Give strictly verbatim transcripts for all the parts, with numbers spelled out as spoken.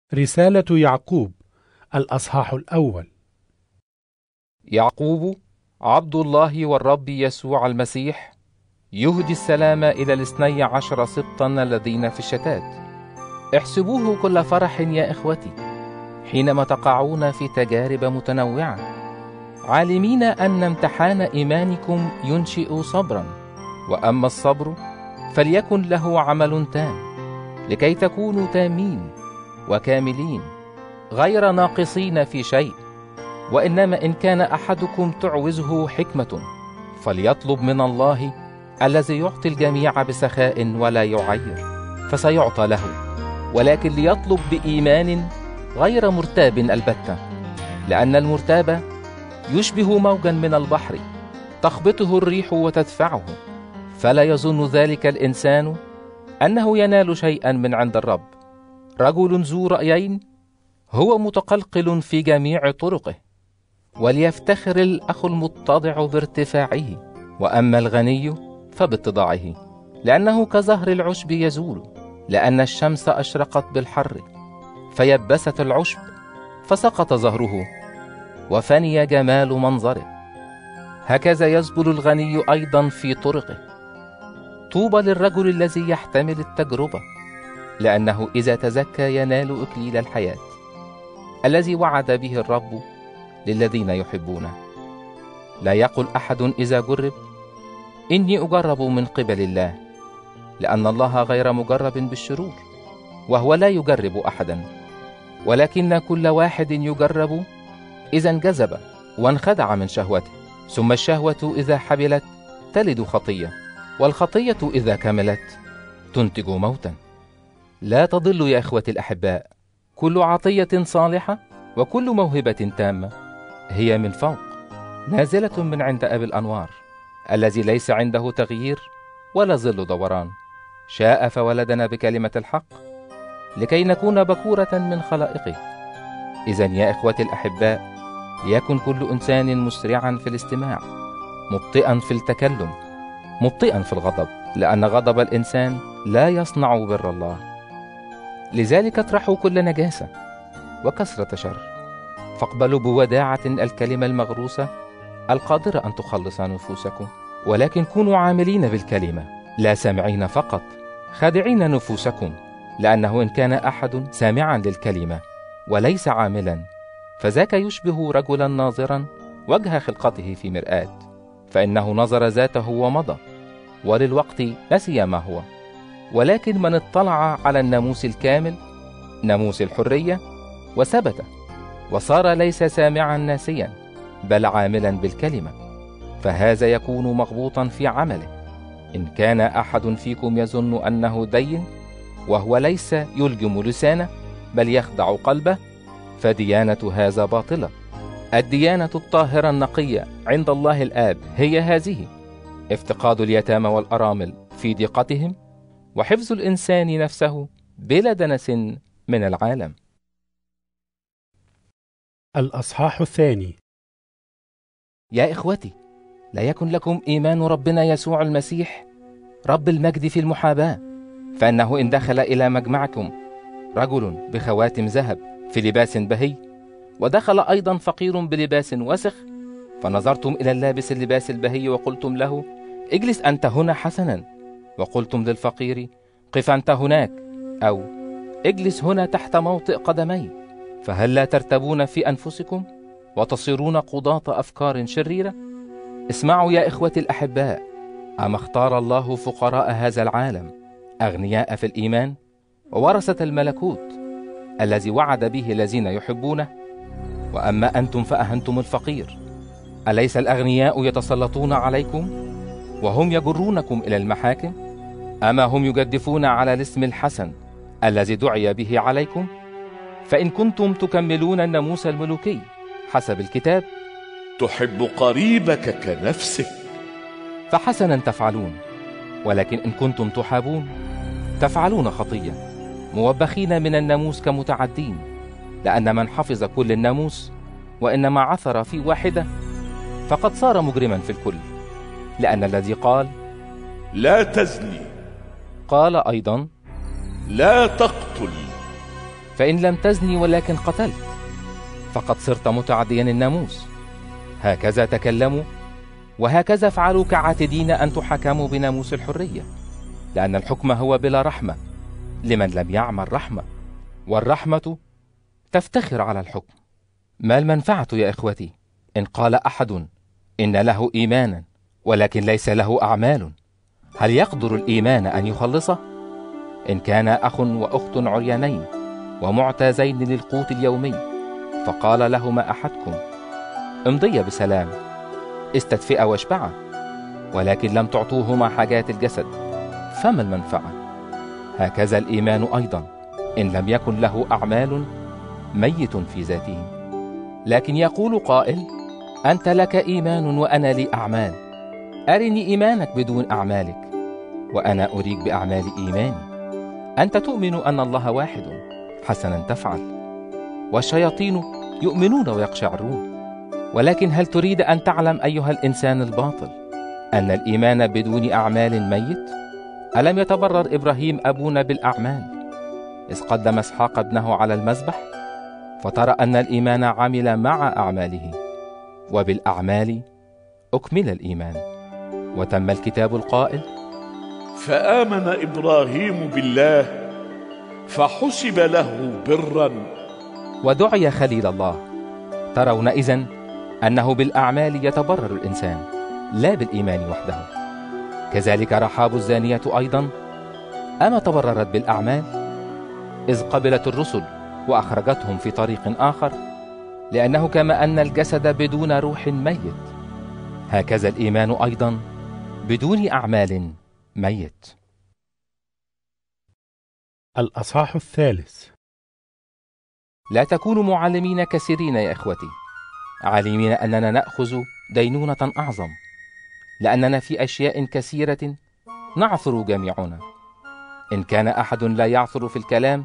رسالة يعقوب الأصحاح الأول. يعقوب عبد الله والرب يسوع المسيح يهدي السلام إلى الاثني عشر سبطا الذين في الشتات. احسبوه كل فرح يا إخوتي حينما تقعون في تجارب متنوعة، عالمين أن امتحان إيمانكم ينشئ صبرا، وأما الصبر فليكن له عمل تام، لكي تكونوا تامين وكاملين غير ناقصين في شيء. وإنما إن كان أحدكم تعوزه حكمة فليطلب من الله الذي يعطي الجميع بسخاء ولا يعير، فسيعطى له، ولكن ليطلب بإيمان غير مرتاب البتة، لأن المرتاب يشبه موجا من البحر تخبطه الريح وتدفعه، فلا يظن ذلك الإنسان أنه ينال شيئا من عند الرب. رجل ذو رأيين هو متقلقل في جميع طرقه، وليفتخر الأخ المتضع بارتفاعه، وأما الغني فباتضاعه، لأنه كزهر العشب يزول، لأن الشمس أشرقت بالحر فيبست العشب فسقط زهره وفني جمال منظره. هكذا يزبل الغني أيضا في طرقه. طوبى للرجل الذي يحتمل التجربة، لأنه إذا تزكى ينال إكليل الحياة الذي وعد به الرب للذين يحبونه. لا يقل أحد إذا جرب إني أجرب من قبل الله، لأن الله غير مجرب بالشرور، وهو لا يجرب أحدا، ولكن كل واحد يجرب إذا انجذب وانخدع من شهوته، ثم الشهوة إذا حبلت تلد خطية، والخطية إذا كملت تنتج موتا. لا تضلوا يا إخوتي الأحباء، كل عطية صالحة وكل موهبة تامة هي من فوق، نازلة من عند أبي الأنوار، الذي ليس عنده تغيير ولا ظل دوران. شاء فولدنا بكلمة الحق لكي نكون بكورة من خلائقه. إذن يا إخوتي الأحباء، ليكن كل إنسان مسرعا في الاستماع، مبطئا في التكلم، مبطئا في الغضب، لأن غضب الإنسان لا يصنع بر الله. لذلك اطرحوا كل نجاسة وكثرة شر، فاقبلوا بوداعة الكلمة المغروسة القادرة أن تخلص نفوسكم، ولكن كونوا عاملين بالكلمة، لا سامعين فقط، خادعين نفوسكم، لأنه إن كان أحد سامعا للكلمة وليس عاملا فذاك يشبه رجلا ناظرا وجه خلقته في مرآة، فإنه نظر ذاته ومضى، وللوقت نسي ما هو. ولكن من اطلع على الناموس الكامل، ناموس الحرية، وثبت وصار ليس سامعا ناسيا بل عاملا بالكلمة، فهذا يكون مغبوطا في عمله. إن كان أحد فيكم يظن أنه دين وهو ليس يلجم لسانه بل يخدع قلبه، فديانة هذا باطلة. الديانة الطاهرة النقية عند الله الآب هي هذه: افتقاد اليتامى والأرامل في ضيقتهم، وحفظ الإنسان نفسه بلا دنس من العالم. الأصحاح الثاني. يا إخوتي، لا يكن لكم إيمان ربنا يسوع المسيح رب المجد في المحاباة، فإنه إن دخل إلى مجمعكم رجل بخواتم ذهب في لباس بهي، ودخل أيضا فقير بلباس وسخ، فنظرتم إلى اللابس اللباس البهي وقلتم له اجلس أنت هنا حسنا، وقلتم للفقير قف أنت هناك، أو اجلس هنا تحت موطئ قدمي، فهل لا ترتبون في أنفسكم وتصيرون قضاة أفكار شريرة؟ اسمعوا يا إخوتي الأحباء، أما اختار الله فقراء هذا العالم أغنياء في الإيمان وورثة الملكوت الذي وعد به الذين يحبونه؟ وأما أنتم فأهنتم الفقير. أليس الأغنياء يتسلطون عليكم وهم يجرونكم إلى المحاكم؟ أما هم يجدفون على الاسم الحسن الذي دعي به عليكم؟ فإن كنتم تكملون الناموس الملوكي حسب الكتاب: تحب قريبك كنفسك، فحسنا تفعلون. ولكن إن كنتم تحابون تفعلون خطية، موبخين من الناموس كمتعدين، لأن من حفظ كل الناموس وإنما عثر في واحدة فقد صار مجرما في الكل. لأن الذي قال لا تزني قال أيضا لا تقتل، فإن لم تزني ولكن قتلت فقد صرت متعديا الناموس. هكذا تكلموا وهكذا افعلوا كعاتدين أن تحكموا بناموس الحرية، لأن الحكم هو بلا رحمة لمن لم يعمل رحمة، والرحمة تفتخر على الحكم. ما المنفعة يا إخوتي إن قال أحد إن له إيمانا ولكن ليس له أعمال؟ هل يقدر الإيمان أن يخلصه؟ إن كان أخ وأخت عريانين ومعتازين للقوت اليومي، فقال لهما أحدكم امضي بسلام، استدفئ واشبعا، ولكن لم تعطوهما حاجات الجسد، فما المنفعة؟ هكذا الإيمان أيضا إن لم يكن له أعمال ميت في ذاته. لكن يقول قائل: أنت لك إيمان وأنا لي أعمال، أرني إيمانك بدون أعمالك وأنا أريك بأعمال إيماني. أنت تؤمن أن الله واحد، حسنا تفعل، والشياطين يؤمنون ويقشعرون. ولكن هل تريد أن تعلم أيها الإنسان الباطل أن الإيمان بدون أعمال ميت؟ ألم يتبرر إبراهيم أبونا بالأعمال إذ قدم إسحاق ابنه على المذبح؟ فترى أن الإيمان عمل مع أعماله، وبالأعمال أكمل الإيمان. وتم الكتاب القائل: فآمن إبراهيم بالله فحسب له برا، ودعي خليل الله. ترون إذن أنه بالأعمال يتبرر الإنسان لا بالإيمان وحده. كذلك رحاب الزانية أيضا، أما تبررت بالأعمال إذ قبلت الرسل وأخرجتهم في طريق آخر، لأنه كما أن الجسد بدون روح ميت، هكذا الإيمان أيضا بدون أعمال ميت. الأصحاح الثالث. لا تكونوا معلمين كثيرين يا إخوتي، عالمين أننا نأخذ دينونة أعظم، لأننا في أشياء كثيرة نعثر جميعنا. إن كان أحد لا يعثر في الكلام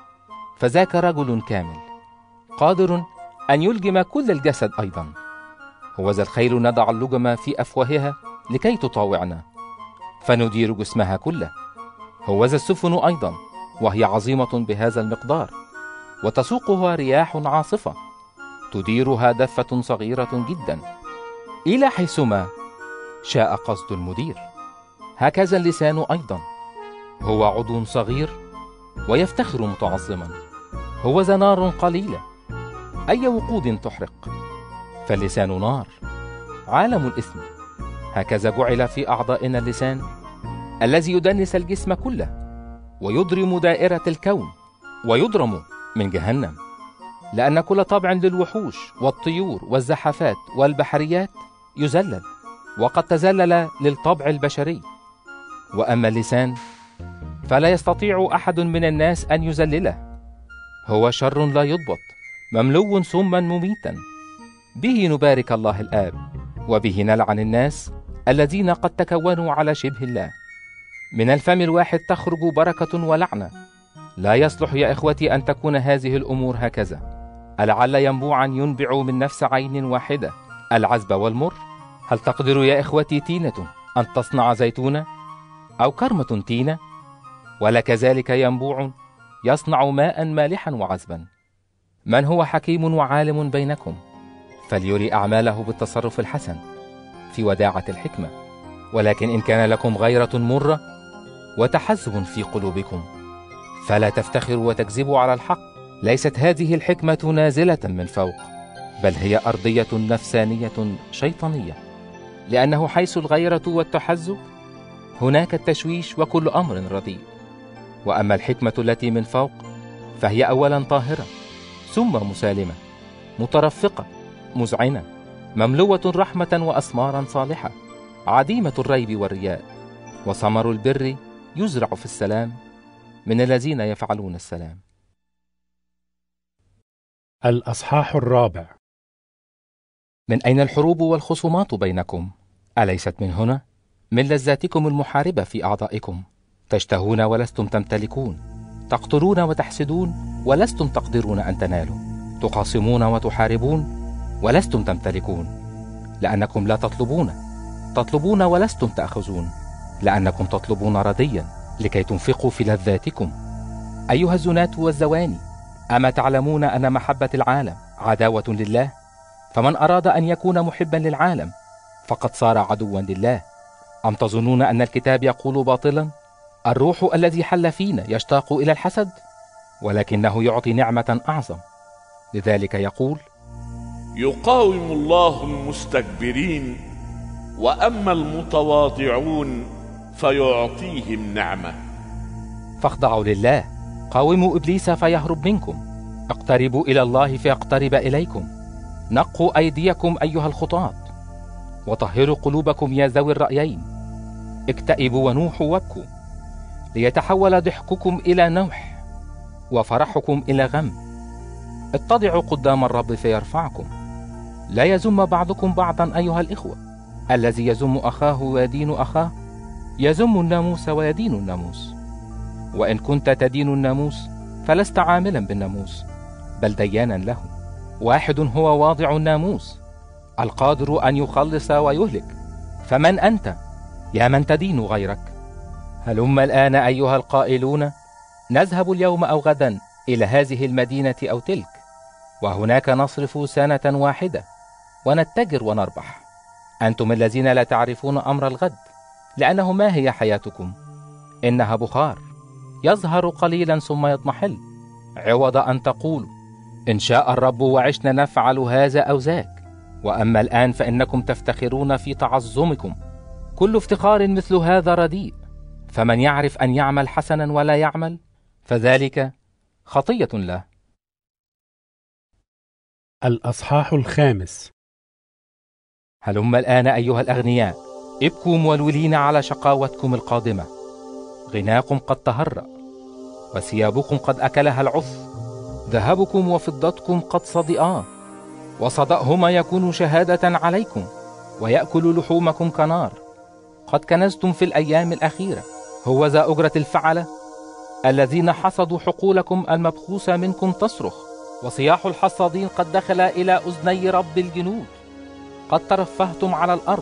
فذاك رجل كامل قادر أن يلجم كل الجسد أيضا. هوذا الخيل نضع اللجم في أفواهها لكي تطاوعنا فندير جسمها كله. هوذا السفن أيضا وهي عظيمة بهذا المقدار وتسوقها رياح عاصفة تديرها دفة صغيرة جدا إلى حيثما شاء قصد المدير. هكذا اللسان أيضا هو عضو صغير ويفتخر متعظما. هوذا نار قليلة، أي وقود تحرق، فاللسان نار عالم الإثم. هكذا جعل في أعضائنا اللسان الذي يدنس الجسم كله ويضرم دائرة الكون ويضرم من جهنم، لأن كل طبع للوحوش والطيور والزحفات والبحريات يذلل وقد تذلل للطبع البشري. وأما اللسان فلا يستطيع أحد من الناس أن يذلله، هو شر لا يضبط مملو سما مميتا، به نبارك الله الآب وبه نلعن الناس الذين قد تكونوا على شبه الله. من الفم الواحد تخرج بركة ولعنة. لا يصلح يا إخوتي أن تكون هذه الأمور هكذا. ألعل ينبوعا ينبع من نفس عين واحدة العذب والمر؟ هل تقدر يا إخوتي تينة أن تصنع زيتونة أو كرمة تينة؟ ولا كذلك ينبوع يصنع ماء مالحا وعذبا. من هو حكيم وعالم بينكم فليري أعماله بالتصرف الحسن في وداعة الحكمة. ولكن إن كان لكم غيرة مرة وتحزب في قلوبكم فلا تفتخروا وتكذبوا على الحق. ليست هذه الحكمة نازلة من فوق، بل هي أرضية نفسانية شيطانية. لأنه حيث الغيرة والتحزب هناك التشويش وكل أمر رديء. وأما الحكمة التي من فوق فهي أولا طاهرة، ثم مسالمة، مترفقة، مذعنة، مملوة رحمة وأثمارا صالحة، عديمة الريب والرياء. وثمر البر يزرع في السلام من الذين يفعلون السلام. الأصحاح الرابع. من أين الحروب والخصومات بينكم؟ أليست من هنا؟ من لذاتكم المحاربة في أعضائكم. تشتهون ولستم تمتلكون، تقتلون وتحسدون ولستم تقدرون أن تنالوا، تخاصمون وتحاربون ولستم تمتلكون، لأنكم لا تطلبون، تطلبون ولستم تأخذون، لأنكم تطلبون رديا لكي تنفقوا في لذاتكم. أيها الزنات والزواني، أما تعلمون أن محبة العالم عداوة لله؟ فمن أراد أن يكون محبا للعالم فقد صار عدوا لله. أم تظنون أن الكتاب يقول باطلا؟ الروح الذي حل فينا يشتاق إلى الحسد، ولكنه يعطي نعمة أعظم. لذلك يقول: يقاوم الله المستكبرين، وأما المتواضعون فيعطيهم نعمة. فاخضعوا لله، قاوموا إبليس فيهرب منكم، اقتربوا إلى الله فيقترب إليكم. نقوا أيديكم أيها الخطاة، وطهروا قلوبكم يا ذوي الرأيين. اكتئبوا ونوحوا وابكوا، ليتحول ضحككم إلى نوح وفرحكم إلى غم. اتضعوا قدام الرب فيرفعكم. لا يذم بعضكم بعضا أيها الإخوة. الذي يذم أخاه ويدين أخاه يذم الناموس ويدين الناموس. وإن كنت تدين الناموس فلست عاملا بالناموس، بل ديانا له. واحد هو واضع الناموس، القادر أن يخلص ويهلك. فمن أنت يا من تدين غيرك؟ هلم الآن أيها القائلون: نذهب اليوم أو غدا إلى هذه المدينة أو تلك، وهناك نصرف سنة واحدة ونتجر ونربح. أنتم الذين لا تعرفون أمر الغد، لأنه ما هي حياتكم؟ إنها بخار يظهر قليلا ثم يضمحل، عوض أن تقولوا: إن شاء الرب وعشنا نفعل هذا أو ذاك. وأما الآن فإنكم تفتخرون في تعظمكم. كل افتخار مثل هذا رديء. فمن يعرف أن يعمل حسنا ولا يعمل فذلك خطية له. الأصحاح الخامس. هلم الآن أيها الأغنياء، ابكوا مولولين على شقاوتكم القادمة. غناكم قد تهرأ، وثيابكم قد أكلها العث. ذهبكم وفضتكم قد صدئا، وصدأهما يكون شهادة عليكم، ويأكل لحومكم كنار. قد كنزتم في الأيام الأخيرة. هو ذا أجرة الفعلة الذين حصدوا حقولكم المبخوسة منكم تصرخ، وصياح الحصادين قد دخل إلى أذني رب الجنود. قد ترفهتم على الأرض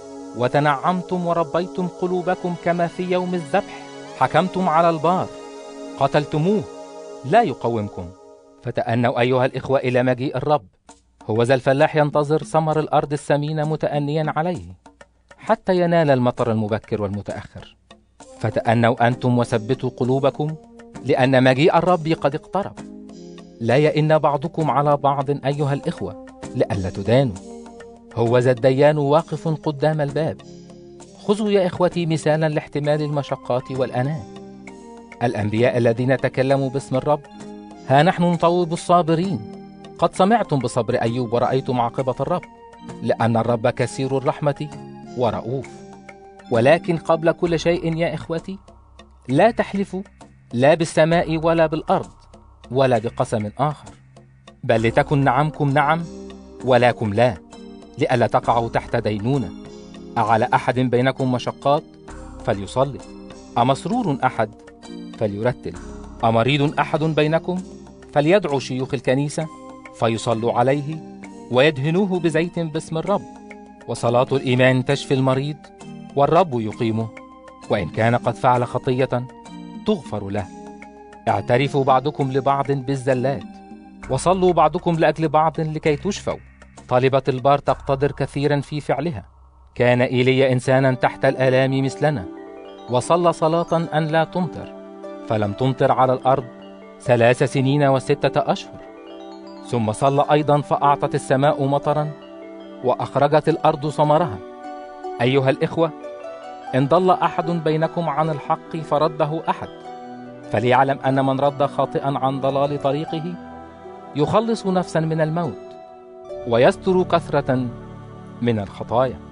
وتنعمتم وربيتم قلوبكم كما في يوم الذبح. حكمتم على البار، قتلتموه، لا يقومكم. فتأنوا أيها الإخوة إلى مجيء الرب. هو ذا الفلاح ينتظر ثمر الأرض السمينة متأنيا عليه، حتى ينال المطر المبكر والمتأخر. فتأنوا أنتم وثبتوا قلوبكم، لأن مجيء الرب قد اقترب. لا يئن بعضكم على بعض أيها الإخوة، لئلا تدانوا. هو ذا الديان واقف قدام الباب. خذوا يا إخوتي مثالا لاحتمال المشقات والأناة. الأنبياء الذين تكلموا باسم الرب، ها نحن نطوب الصابرين. قد سمعتم بصبر أيوب ورأيتم عاقبة الرب، لأن الرب كثير الرحمة ورؤوف. ولكن قبل كل شيء يا إخوتي، لا تحلفوا لا بالسماء ولا بالأرض ولا بقسم آخر، بل لتكن نعمكم نعم ولاكم لا، لئلا تقعوا تحت دينونة. أعلى أحد بينكم مشقات فليصلي، أمسرور أحد فليرتل، أمريض أحد بينكم فليدعو شيوخ الكنيسة فيصلوا عليه ويدهنوه بزيت باسم الرب. وصلاة الإيمان تشفي المريض والرب يقيمه، وإن كان قد فعل خطية تغفر له. اعترفوا بعضكم لبعض بالزلات، وصلوا بعضكم لأجل بعض لكي تشفوا. طالبة البار تقتدر كثيرا في فعلها. كان إيليا إنسانا تحت الآلام مثلنا، وصلى صلاة أن لا تمطر، فلم تمطر على الأرض ثلاث سنين وستة أشهر. ثم صلى أيضا فأعطت السماء مطرا، وأخرجت الأرض ثمرها. أيها الإخوة، إن ضل أحد بينكم عن الحق فرده أحد، فليعلم أن من رد خاطئا عن ضلال طريقه يخلص نفسا من الموت، ويستر كثرة من الخطايا.